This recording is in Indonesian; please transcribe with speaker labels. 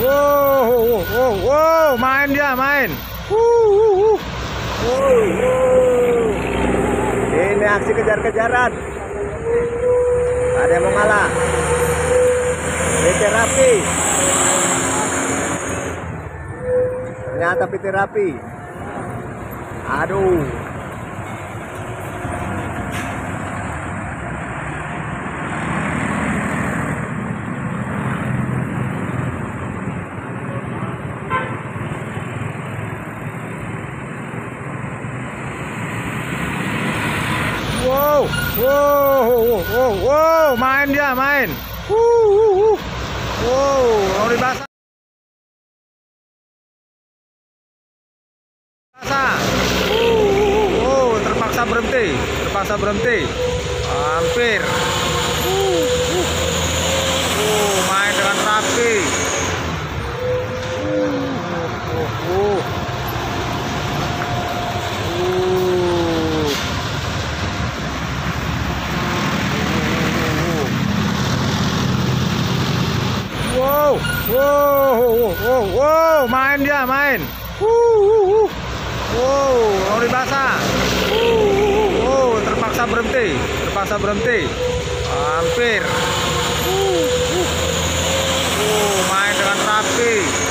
Speaker 1: Wow, main dia, main. Wow.
Speaker 2: Ini aksi kejar-kejaran. Ada yang mau ngalah. PT Rapi. Ternyata PT Rapi. Aduh.
Speaker 1: Wow, main dia, main. Wow, mau dibasah. Terpaksa berhenti. Hampir. Main dengan rapi. Wow, main dia, main. Wow, mau dibasah. Terpaksa berhenti. Hampir. Main dengan rapi.